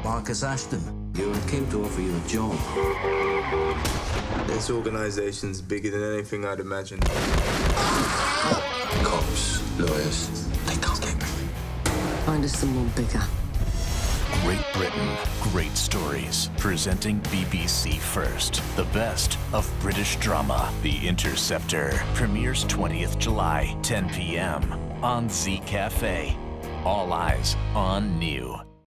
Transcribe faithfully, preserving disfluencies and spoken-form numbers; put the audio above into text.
Marcus Ashton, you came to offer you a job. This organization's bigger than anything I'd imagined. Cops, lawyers, they can't get me. Find us someone bigger. Great Britain, great stories. Presenting B B C First, the best of British drama. The Interceptor premieres twentieth July, ten p m on Z Cafe. All eyes on New.